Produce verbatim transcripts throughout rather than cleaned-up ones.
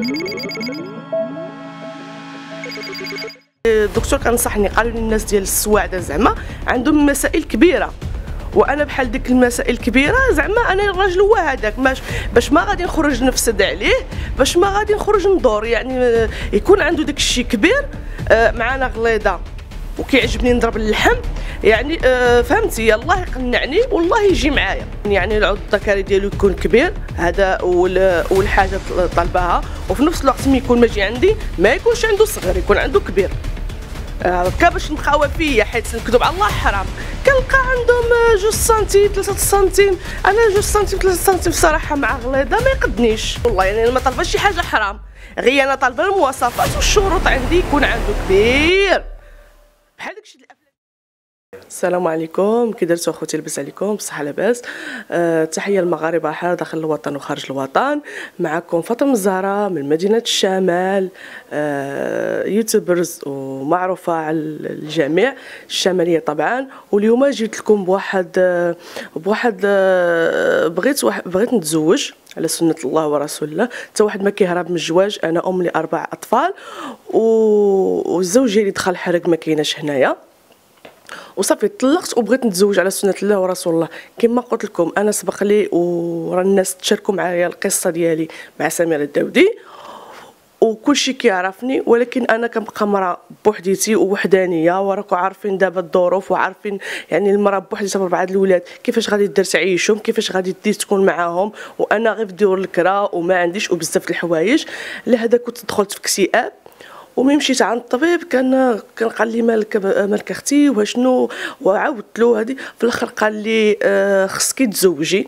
الدكتور كنصحني، قالوا لي الناس ديال السواعده زعما عندهم مسائل كبيره، وانا بحال ديك المسائل الكبيره زعما انا الراجل هو هذاك، باش ما غادي نخرج نفسد عليه، باش ما غادي نخرج ندور، يعني يكون عنده داك الشيء كبير معانا غليظه وكيعجبني نضرب اللحم، يعني فهمتي، يلاه يقنعني والله يجي معايا، يعني العضو الذكري ديالو يكون كبير، هذا اول حاجه طالباها، وفي نفس الوقت ملي يكون ماجي عندي ما يكونش عنده صغير، يكون عنده كبير. هكا باش نخاوى فيا، حيت نكذب على الله حرام، كنلقى عندهم جوج سنتيم ثلاثة سنتيم، انا جوج سنتيم ثلاثة سنتيم بصراحه مع غليظه ما يقدنيش والله، يعني انا ما طالباش شي حاجه حرام، غير انا طالبه المواصفات والشروط عندي يكون عنده كبير بحال داكشي ديال الافلام. السلام عليكم، كي درتو اخوتي؟ لاباس عليكم؟ بصحه لاباس. أه تحيه المغاربه حار داخل الوطن وخارج الوطن. معكم فاطمه الزهراء من مدينه الشمال، أه يوتيوبرز ومعروفه على الجميع الشماليه طبعا. واليوم جيت لكم بواحد بواحد بغيت بغيت نتزوج على سنه الله ورسول الله، حتى واحد ما كيهرب من الزواج. انا ام لاربع اطفال، والزوج ديالي دخل حرق ما كايناش هنايا، وصافي طلقت وبغيت نتزوج على سنه الله ورسول الله. كما قلت لكم انا سبق لي ورا الناس تشاركوا معايا القصه ديالي مع سميره الداودي وكلشي كيعرفني، ولكن انا كنبقى مراه بوحديتي ووحدانيه، وراكم عارفين دابا الظروف، وعارفين يعني المراه بوحديتها بربعه الاولاد كيفاش غادي دير تعيشهم، كيفاش غادي دير تكون معاهم، وانا غير في ديور الكرا وما عنديش وبزاف د الحوايج. لهذا كنت دخلت في اكتئاب، وملي مشيت عند الطبيب كان كان قال لي مالك مالك اختي وشنو، وعاودت له هذه في الاخر قال لي آه خصك تزوجي.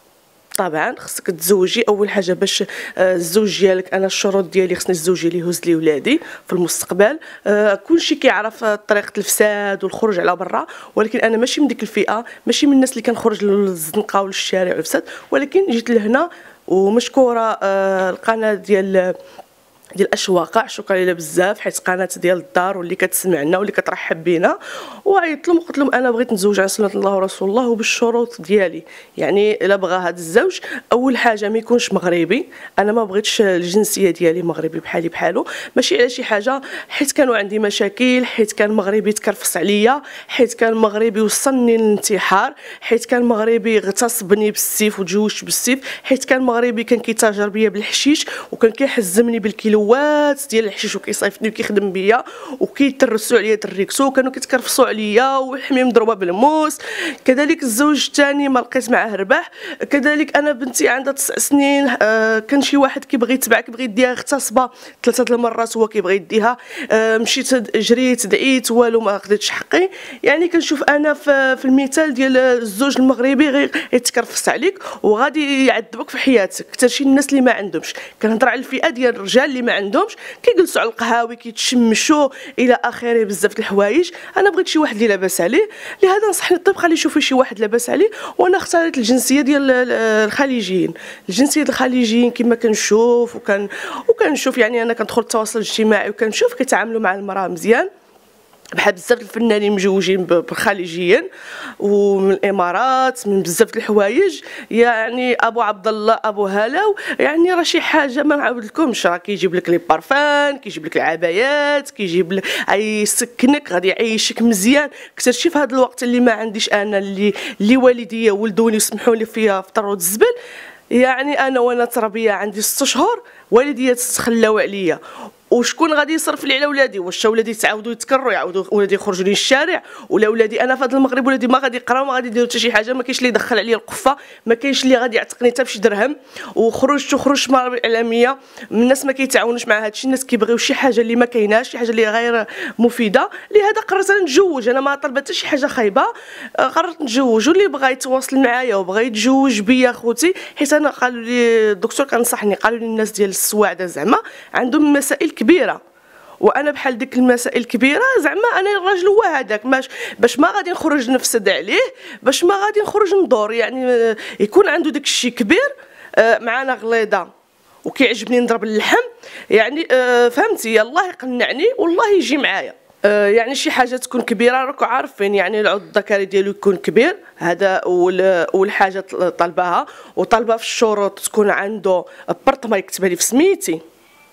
طبعا خصك تزوجي اول حاجه باش آه الزوج ديالك، انا الشروط ديالي خصني الزوج اللي يهز لي ولادي في المستقبل. آه كلشي كيعرف طريقه الفساد والخروج على برا، ولكن انا ماشي من ديك الفئه، ماشي من الناس اللي كنخرج للزنقه وللشارع والفساد، ولكن جيت لهنا ومشكوره آه القناه ديال ديال اشواقع، شكرا ليها بزاف، حيت قناه ديال الدار واللي كتسمعنا واللي كترحب بينا. وعيطت لهم وقلت لهم انا بغيت نتزوج على سنه الله ورسول الله وبالشروط ديالي، يعني الا بغى هذا الزوج اول حاجه ما يكونش مغربي، انا ما بغيتش الجنسيه ديالي مغربي بحالي بحالو، ماشي على شي حاجه، حيت كانوا عندي مشاكل، حيت كان مغربي تكرفس عليا، حيت كان مغربي وصلني للانتحار، حيت كان مغربي اغتصبني بالسيف وتزوجت بالسيف، حيت كان مغربي كان كيتاجر بيا بالحشيش وكان كيحزمني بالكيلو وات ديال الحشيش وكيصيفطني وكيخدم بيا وكيترسوا عليا تريكسو، وكانوا كيتكرفسوا عليا وحمي مضروبه بالموس. كذلك الزوج الثاني ما لقيت معاه ربح. كذلك انا بنتي عندها تسع سنين، آه كان شي واحد كيبغي يتبع كيبغي يديها اغتصبه ثلاثه د المرات هو كيبغي يديها، آه مشيت جريت دعيت والو ما خديتش حقي. يعني كنشوف انا في, في المثال ديال الزوج المغربي غير يتكرفس عليك وغادي يعذبك في حياتك. حتى شي الناس اللي ما عندهمش، كنهضر على الفئه ديال الرجال اللي ما عندهمش، كيجلسوا على القهاوي كيتشمشوا الى اخره بزاف د الحوايج. انا بغيت شي واحد اللي لاباس عليه، لهذا نصحني الطب قال لي شوفي شي واحد لاباس عليه، وانا اختاريت الجنسيه ديال الخليجيين. الجنسيه الخليجيين كما كنشوف وكان وكنشوف يعني انا كندخل التواصل الاجتماعي وكنشوف كيتعاملوا مع المراه مزيان، بحال بزاف الفنانين مجوجين بالخليجيين ومن الامارات من بزاف الحوايج. يعني ابو عبد الله ابو هلاو، يعني راه شي حاجه ما نعاود لكمش، راه كيجيب لك لي بارفان، كيجيب لك العبايات، كيجيب لك يسكنك، غادي يعيشك مزيان. اكثرشي في هذا الوقت اللي ما عنديش انا، اللي اللي والديا ولدوني وسمحوا لي فيها فطر والزبل. يعني انا وانا تربيه عندي ست شهور والديا تخلاو عليا، وشكون غادي يصرف لي على ولادي؟ واش ولادي تعاودوا يتكرروا، يعاودوا ولادي يخرجوا لي الشارع؟ ولا ولادي انا في هذا المغرب ولادي ما غادي يقراو، ما غادي يديروا حتى شي حاجه، ما كاينش اللي يدخل عليا القفه، ما كاينش اللي غادي يعتقني حتى بشي درهم. وخرجت وخرجت مع الاعلاميه من الناس ما كيتعاونوش مع هادشي، الناس كيبغيو شي حاجه اللي ما كايناش، شي حاجه اللي غير مفيده. لهذا قررت انا نتزوج، انا ما طلبت حتى شي حاجه خايبه، قررت نتزوج. واللي بغى يتواصل معايا وبغى يتزوج بيا خوتي، حيت انا قالوا لي الدكتور كنصحني، قالوا لي الناس ديال السواعده زعما عندهم مسائل كبيره، وانا بحال ديك المسائل الكبيره زعما انا الراجل هو هذاك، باش ما غادي نخرج نفسد عليه، باش ما غادي نخرج ندور، يعني يكون عنده داك الشيء كبير معانا غليظه وكيعجبني نضرب اللحم، يعني فهمتي، يلاه يقنعني والله يجي معايا. يعني شي حاجه تكون كبيره، راكم عارفين، يعني العضو الذكري ديالو يكون كبير، هذا اول اول حاجه طالباها. وطالبه في الشروط تكون عنده برط ما يكتبها لي في سميتي،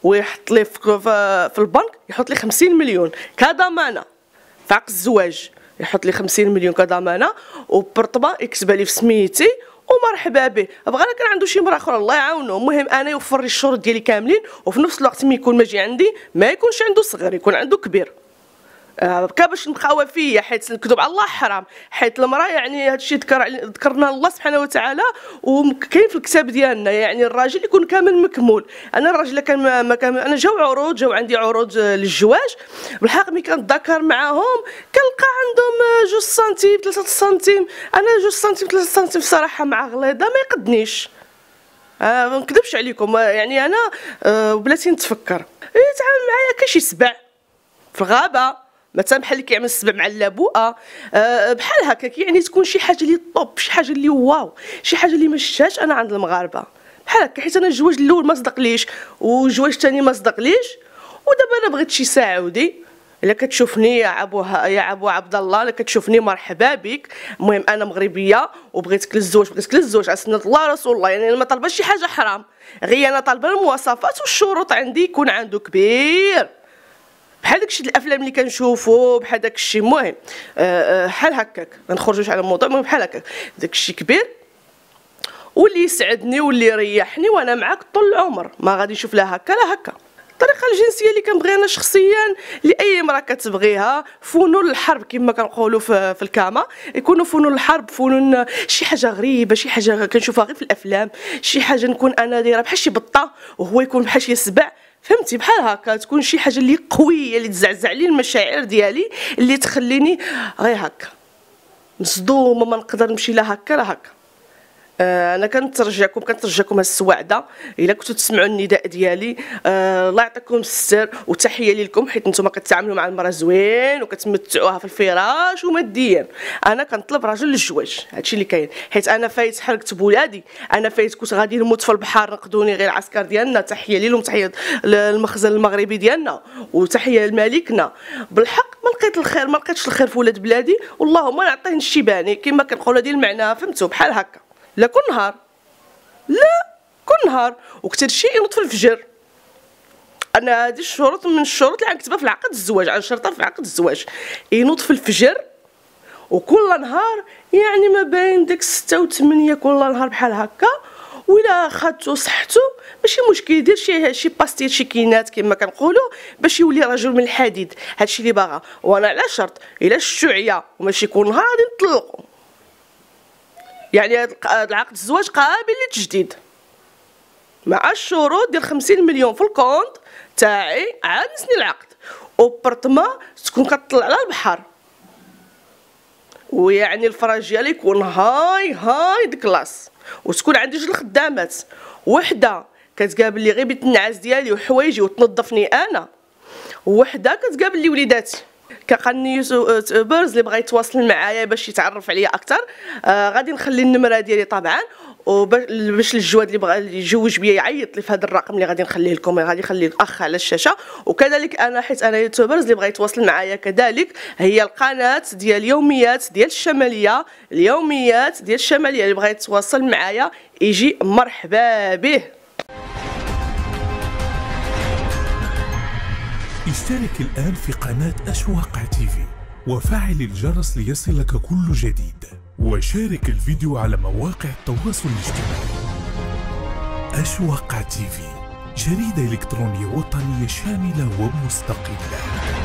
ويحط لي في, في البنك يحط لي خمسين مليون كضمانه في عقد الزواج، يحط لي خمسين مليون كضمانه وبرطبه يكتبها لي في سميتي ومرحبا به. بغا كان عنده شي مرا اخرى الله يعاونه، المهم انا يوفر لي الشروط ديالي كاملين، وفي نفس الوقت ملي يكون ماجي عندي ما يكونش عنده صغير، يكون عنده كبير. آه باش نبقى وفيه، حيت الكذب على الله حرام، حيت المراه يعني هادشي ذكر ذكرنا الله سبحانه وتعالى وكاين في الكتاب ديالنا، يعني الراجل يكون كامل مكمول. انا الراجل كان ما كان انا جاو عروض جاو عندي عروض للزواج بالحق، ملي كنتذاكر معاهم كنلقى عندهم جوج سنتيم ثلاثة سنتيم، انا جوج سنتيم ثلاثة سنتيم بصراحه مع غليظه ما يقدنيش. آه ما نكذبش عليكم، يعني انا آه بلاتي نتفكر يتعامل معايا كشي سبع في الغابه مثلا، بحال اللي كيعمل السبع مع اللابوءه أه بحال هكاك، يعني تكون شي حاجه اللي طوب، شي حاجه اللي واو، شي حاجه اللي ما شفتهاش انا عند المغاربه بحال هكا. حيت انا الجواج الاول ما صدقليش والجواج الثاني ما صدقليش، ودابا انا بغيت شي سعودي. الا كتشوفني يا عبو يا عبو عبد الله، الا كتشوفني مرحبا بك. المهم انا مغربيه وبغيتك للزواج، بغيتك للزواج على سنه الله رسول الله، يعني ما طالباش شي حاجه حرام، غير انا طالبه المواصفات والشروط عندي يكون عنده كبير بحال داكشي الافلام اللي كنشوفو بحال داكشي. المهم بحال هكاك ما نخرجوش على الموضوع، المهم بحال هكاك داكشي كبير واللي يسعدني واللي يريحني وانا معاك طول العمر، ما غادي نشوف لا هكا لا هكا. الطريقه الجنسيه اللي كنبغي انا شخصيا لاي امراه كتبغيها، فنون الحرب كما كنقولوا في, في الكاما، يكونوا فنون الحرب، فنون شي حاجه غريبه، شي حاجه كنشوفها غير في الافلام، شي حاجه نكون انا دايره بحال شي بطه وهو يكون بحال شي سبع، فهمتي؟ بحال هكا تكون شي حاجه اللي قويه اللي تزعزع لي المشاعر ديالي، اللي تخليني غير هكا مصدومه ما نقدر نمشي لا هكا لا هكا. آه انا كنترجاكم كنترجاكم السواعده الا كنتو تسمعوا النداء ديالي، آه الله يعطيكم الستر وتحيه لكم، حيت نتوما كتعاملوا مع المراه زوين وكتمتعوها في الفراش وماديا. انا كنطلب راجل للزواج، هادشي اللي كاين، حيت انا فايت حرقت بولادي، انا فايت كنت غادي نموت في البحر نقدوني غير العسكر ديالنا. تحيه لهم، تحيه للمخزن المغربي ديالنا وتحيه لملكنا. بالحق ما لقيت الخير، ما لقيتش الخير في ولاد بلادي، واللهم نعطيه الشيباني كما كنقولوا هذه المعنى، فهمتوا؟ بحال هكا لا كل نهار، لا كل نهار، وكثر شيء ينوض في الفجر. انا هذه الشروط من الشروط اللي غنكتبها في العقد الزواج، على شرطه في عقد الزواج ينوض في الفجر وكل نهار، يعني ما بين ديك ستة و ثمانية كل نهار بحال هكا. ولا خدتو صحتو ماشي مشكل، يدير شي شي باستيل شي كينات كما كنقولوا باش يولي رجل من الحديد، هادشي اللي باغا. وانا على شرط الا شتو عيا وماشي كل نهار غادي نطلقوا، يعني هذا العقد الزواج قابل للتجديد مع الشروط ديال خمسين مليون في الكونت تاعي عاد نسني العقد، وبرطما تكون كتطلع على البحر، ويعني الفراش ديالي يكون هاي هاي د كلاس، وتكون عندي جوج الخدامات، وحده كتقابل لي غير بيت النعاس ديالي وحوايجي وتنظفني انا، وحده كتقابل لي وليداتي. كقني يوتيوبرز اللي بغى يتواصل معايا باش يتعرف عليا اكثر، آه غادي نخلي النمره ديالي طبعا، وباش الجواد اللي بغى يجوج بيا يعيط لي في هذا الرقم اللي غادي نخليه لكم، غادي نخلي الاخ على الشاشه. وكذلك انا حيت انا يوتيوبرز اللي بغى يتواصل معايا كذلك، هي القناه ديال يوميات ديال الشماليه، اليوميات ديال الشماليه، اللي بغى يتواصل معايا يجي مرحبا به. اشترك الآن في قناة أشواق تيفي وفعل الجرس ليصلك كل جديد، وشارك الفيديو على مواقع التواصل الاجتماعي. أشواق تيفي، جريدة إلكترونية وطنية شاملة ومستقلة.